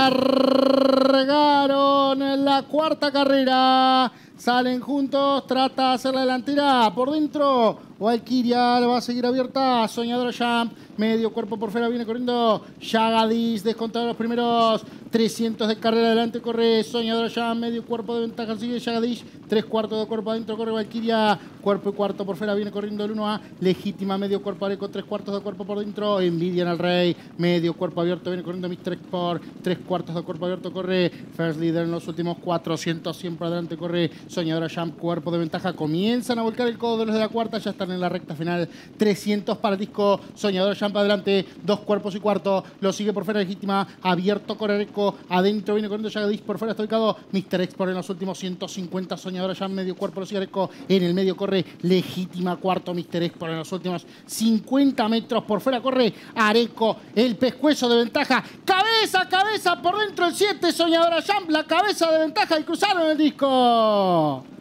Largaron la cuarta carrera. Salen juntos, trata de hacer la delantera por dentro. Valkyria va a seguir abierta. Soñadora Jump, medio cuerpo por fuera, viene corriendo Jagadish, descontado los primeros 300 de carrera. Adelante corre Soñadora Jump, medio cuerpo de ventaja, sigue Jagadish. 3/4 de cuerpo adentro, corre Valkyria. Cuerpo y cuarto por fuera, viene corriendo el 1A. Legítima, medio cuerpo Areco, 3/4 de cuerpo por dentro. Envidian al Rey, medio cuerpo abierto, viene corriendo Mr. Export. 3/4 de cuerpo abierto, corre First Leader en los últimos 400. Siempre adelante corre Soñadora Jump, cuerpo de ventaja. Comienzan a volcar el codo de los de la cuarta, ya están en la recta final. 300 para el disco. Soñadora Jump adelante, 2 cuerpos y cuarto. Lo sigue por fuera Legítima, abierto corre Areco. Adentro viene corriendo Jagadish, por fuera está ubicado Mr. Export en los últimos 150. Soñadora Jump, medio cuerpo, lo sigue Areco. En el medio corre Legítima, cuarto Mr. Export en los últimos 50 metros. Por fuera corre Areco, el pescuezo de ventaja. Cabeza a cabeza por dentro el 7, Soñadora Jump, la cabeza de ventaja y cruzaron el disco.